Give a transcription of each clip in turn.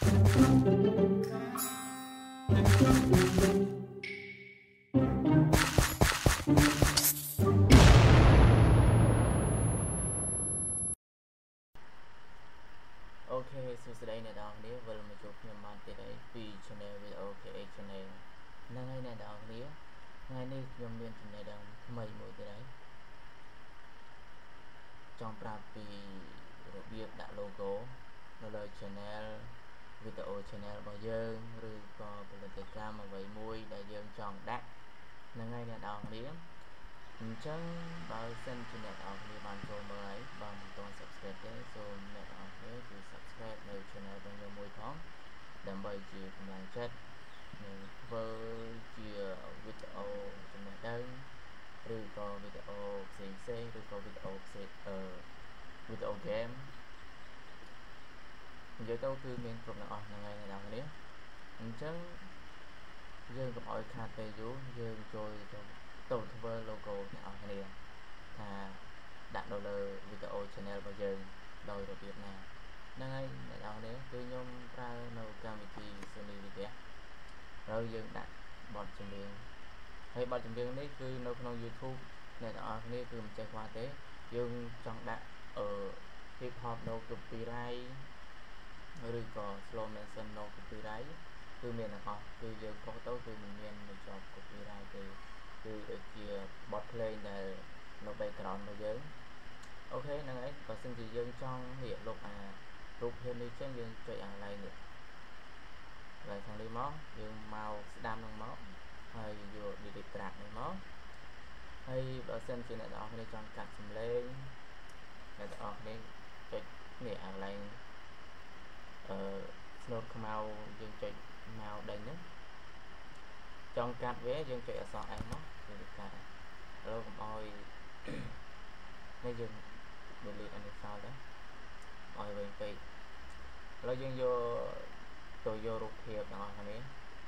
អូខេសួស្តីអ្នកនរគ្នាវិលមកជួបខ្ញុំបានទៀតហើយពី channel video KH channel ហ្នឹងហើយអ្នកនរគ្នាថ្ងៃនេះខ្ញុំមានចំណេះដឹងថ្មីមួយទៀតហើយចង់ប្រាប់ពីរបៀបដាក់ logo នៅលើ channel video channel របស់យើងឬក៏ផលិតកម្មអ្វីមួយដែលយើងចង់ដាក់ហ្នឹងហើយអ្នកនរគ្នាអញ្ចឹងបើសិនជាអ្នកនរគ្នាបានចូលមើលហើយបើមិនទាន់ subscribe ទេសូមអ្នកនរគ្នាជួយ subscribe នៅ channel របស់ខ្ញុំមួយផងដើម្បីជាកម្លាំងចិត្តនឹងធ្វើជាវីដេអូចំណេះដឹងឬក៏វីដេអូផ្សេងៗឬក៏វីដេអូផ្សេងវីដេអូ game និយាយទៅគឺមានគ្រប់ទាំងអស់ហ្នឹងហើយអ្នកនរគ្នាអញ្ចឹងយើងកុំឲ្យខាតពេលយូរយើងចូលទៅធ្វើ logo អ្នកនរគ្នាថាដាក់នៅលើវីដេអូ channel របស់យើងដោយរបៀបណាហ្នឹងហើយអ្នកនរគ្នាគឺខ្ញុំប្រើនៅកម្មវិធី Sony Vegas ហើយយើងដាក់បទចម្រៀងហើយបទចម្រៀងនេះគឺនៅក្នុង YouTube អ្នកនរគ្នាគឺមិនចេះខ្វះទេយើងចង់ដាក់hip hop no copyright ឬក៏ slow motion no copyright គឺមានទាំងអស់គឺយើងខុសទៅគឺមិនមានជាប់ copyright ទេគឺដូចជាបទភ្លេងដែលនៅ background របស់យើងអូខេហ្នឹងហើយបើសិនជាយើងចង់នេះលុបអារូបភាពនេះចឹងយើងចុចអាកន្លែងនេះកន្លែងខាងនេះមកយើងមកស្ដាំនឹងមកហើយយក delete track នេះមកហើយបើសិនជាអ្នកនរគ្នាចង់កាត់សំឡេងអ្នកនរគ្នាចុចនេះអាកន្លែងsnot ខ្មៅយើងចុចមកដេញហ្នឹងចង់កាត់វាយើងចុចអក្សរ S មកយើងកាត់ឥឡូវកុំអោយនេះយើង delete អានេះសល់ទៅអោយវិញពេកឥឡូវយើងយកទៅយករូបភាពទាំងអស់គ្នា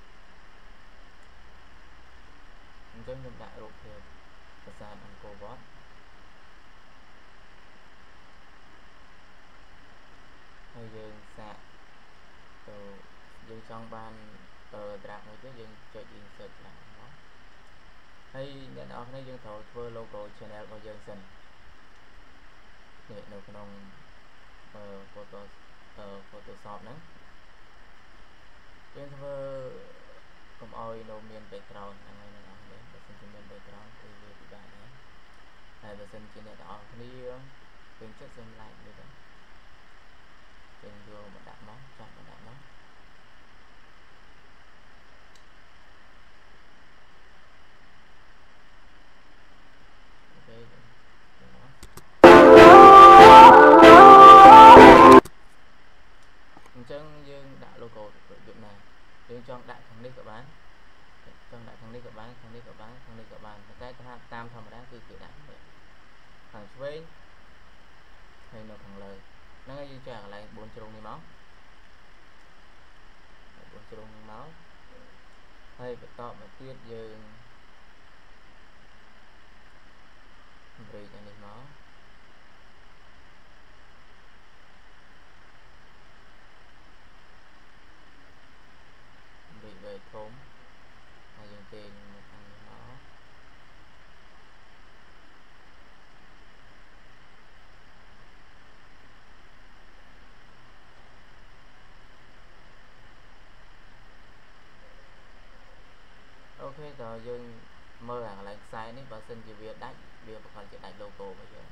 អញ្ចឹងខ្ញុំដាក់រូបភាពប្រាសាទអង្គរវត្តហើយយើងសាកទៅយើងចង់បានdraft មួយទៀតយើងចុច insert ឡើងមកហើយអ្នកនរគ្នាយើងត្រូវធ្វើ logo channel របស់យើងសិននេះនៅក្នុងPhotoshop ហ្នឹងយើងធ្វើកុំឲ្យនៅមាន background ហ្នឹងហើយអ្នកនរគ្នាបើសិនជាមាន background គឺវាពិបាកដែរហើយបើសិនជាអ្នកនរគ្នាពេញចិត្តសូម like នេះដែរយើងយកមកដាក់មកចាប់មកដាក់មកអូខេអញ្ចឹងយើងដាក់ logo របៀបណាយើងចង់ដាក់ខាងនេះក៏បានចង់ដាក់ខាងនេះក៏បានខាងនេះក៏បានខាងនេះក៏បានតែតាមធម្មតាគឺគេដាក់ខាងឆ្វេងហើយនៅខាងលើហ្នឹងហើយយើងចុចកន្លែង4ជ្រុងនេះមក4ជ្រុងនេះមកហើយបន្តមកទៀតយើងបរិយានេះមកបរិយាធំហើយយើងទាញមកខាងនេះមកអូខេដល់យើងមើលអាកន្លែងខ្សែនេះបើសិនជាវាដាច់វាប្រកាសជាដាច់ logo របស់យើង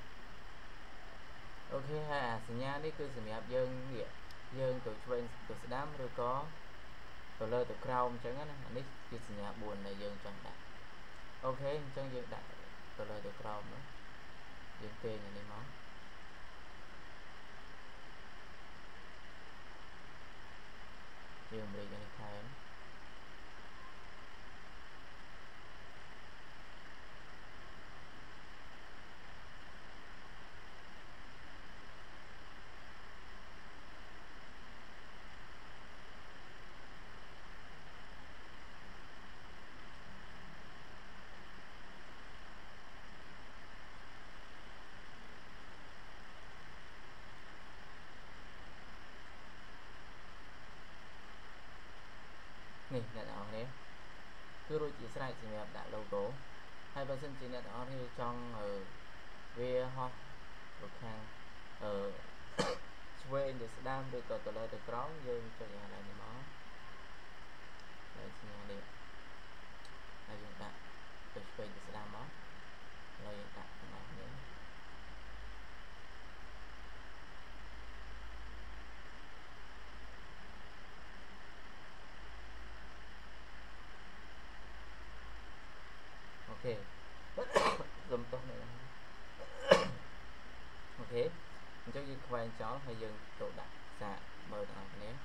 អូខេហើយអាសញ្ញានេះគឺសម្រាប់យើងនេះយើងទៅឆ្វេងទៅស្ដាំឬក៏ទៅលើទៅក្រោមអញ្ចឹងណាអានេះជាសញ្ញា4ដែលយើងចង់ដាក់អូខេអញ្ចឹងយើងដាក់ទៅលើទៅក្រោមនោះយើងទាញអានេះមកយើងបរិយានេះថែមនេះអ្នកទាំងអស់គ្នាគឺរួចជាស្រេចសម្រាប់ដាក់ logo ហើយបើសិនជាអ្នកទាំងអស់គ្នាចង់វាហោះទៅខាងឆ្វេងទៅស្ដាំឬក៏ទៅលើទៅក្រោមយើងចុចអានេះមកហើយសញ្ញានេះហើយយើងដាក់ទៅឆ្វេងទៅស្ដាំមកហើយយើងដាក់ទាំងអស់គ្នាអូខេសុំទោសនេះអូខេអញ្ចឹងយើងខ្វែងចោលហើយយើងចូលដាក់សាកមើលទាំងអស់គ្នា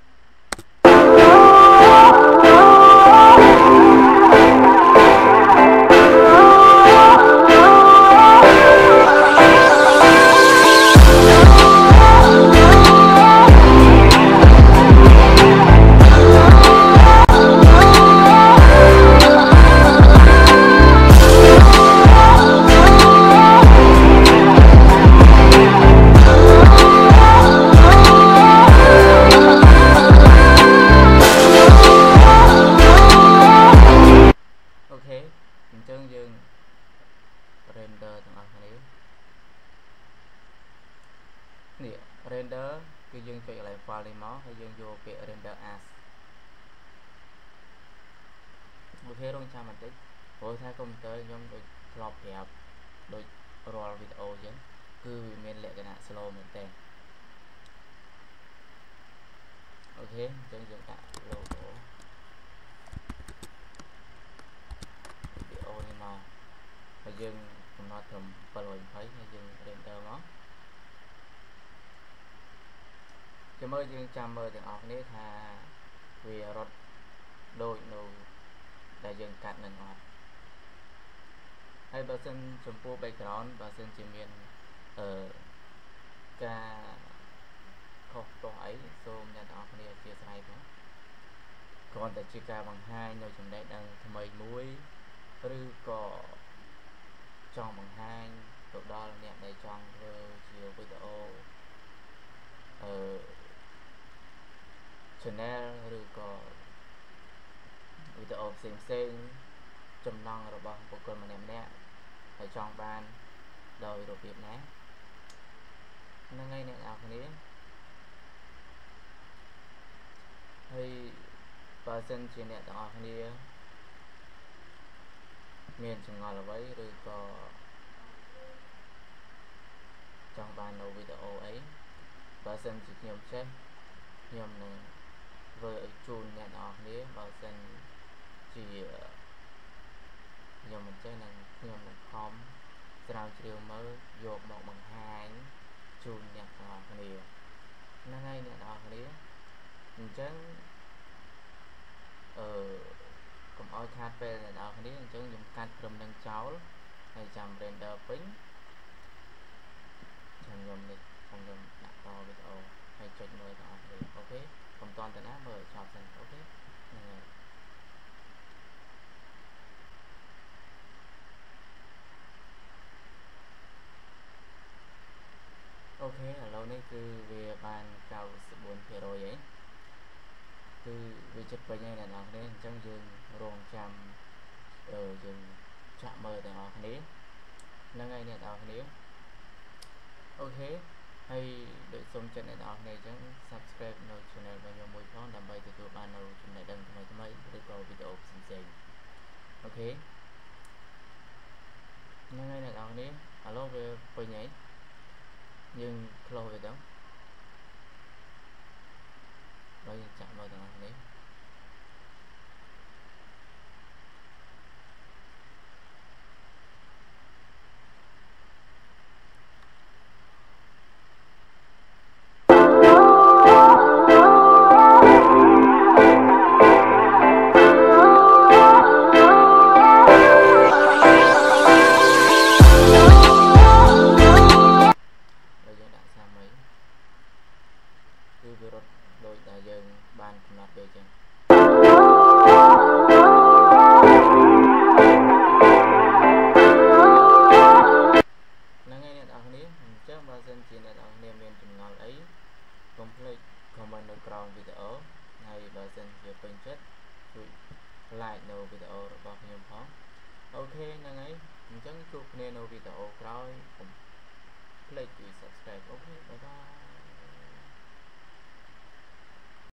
អញ្ចឹងយើង render ទាំងអស់គ្នានេះ render គឺយើងចុចកន្លែង file នេះមកហើយយើងយកពាក្យ render as អូខេរងចាំបន្តិចព្រោះថាកុំព្យូទ័រខ្ញុំដូចធ្លាប់ប្រាប់ដូចរាល់វីដេអូអញ្ចឹងគឺវាមានលក្ខណៈ slow មែនតើអូខេអញ្ចឹងយើងដាក់ logo វីដេអូនេះមកហើយយើងកំណត់ត្រឹម720ហើយយើង render មកចាំមើលយើងចាំមើលទាំងអស់គ្នាថាវារត់ដូចនៅដែលយើងកាត់នឹងអត់ហើយបើសិនចំពោះ background បើសិនជាមានការខុសទោះអីសូមអ្នកទាំងអស់គ្នាអធិស្ឋានផងគ្រាន់តែជាការបង្ហាញនៅចំណេះដឹងថ្មីមួយឬក៏ចង់បង្ហាញទៅដល់អ្នកដែលចង់ធ្វើជាវីដេអូchannel ឬក៏វីដេអូផ្សេងចំណងរបស់បុគ្គលម្នាក់ហើយចង់បានដោយរបៀបណាហ្នឹងហើយអ្នកនរគ្នាហើយបើសិនជាអ្នកទាំងអស់គ្នាមានចម្ងល់អ្វីឬក៏ចង់បាននៅវីដេអូអីបើសិនជាខ្ញុំចេះខ្ញុំនឹងធ្វើឲ្យជូនអ្នកទាំងអស់គ្នាបើសិនជាខ្ញុំមិនចេះនឹងខ្ញុំនឹងខំស្រាវជ្រាវមើលយកមកបង្ហាញជូនអ្នកទាំងអស់គ្នាហ្នឹងហើយអ្នកទាំងអស់គ្នាអញ្ចឹងកុំឲ្យខាតពេលអ្នកទាំងអស់គ្នាអញ្ចឹងខ្ញុំកាត់ត្រឹមនឹងចោលហើយចាំ render ពេញខ្ញុំដាក់តវីដេអូហើយចុចមើលទាំងអស់គ្នាអូខេកុំតន់តាណាមើលចប់សិនអូខេហ្នឹងហើយអូខេឥឡូវនេះគឺវាបាន 94% ហើយគឺវាចិត្តពេញហើយអ្នកនរគ្នាអញ្ចឹងយើងរងចាំយើងចាក់មើលទាំងអស់គ្នាហ្នឹងហើយអ្នកនរគ្នាអូខេហើយដូចសូមចិត្តអ្នកនរគ្នាអញ្ចឹង subscribe នៅ channel របស់ខ្ញុំមួយផងដើម្បីទទួលបាននៅចំណេះដឹងថ្មីឬក៏វីដេអូផ្សេងៗអូខេហ្នឹងហើយអ្នកនរគ្នាឥឡូវវាពេញហើយយើង close វាទៅហើយចាក់មើលទាំងអស់គ្នាគឺវារត់ដូចដែលយើងបានកំណត់វាអញ្ចឹងហ្នឹងហើយអ្នកនរគ្នាអញ្ចឹងបើសិនជាអ្នកនរគ្នាមានចម្ងល់អីកុំភ្លេច comment នៅក្រោមវីដេអូហើយបើសិនជាពេញចិត្តជួយ like នៅវីដេអូរបស់ខ្ញុំផងអូខេហ្នឹងហើយអញ្ចឹងជួបគ្នានៅវីដេអូក្រោយកុំភ្លេចជួយ subscribe អូខេបាយបាយ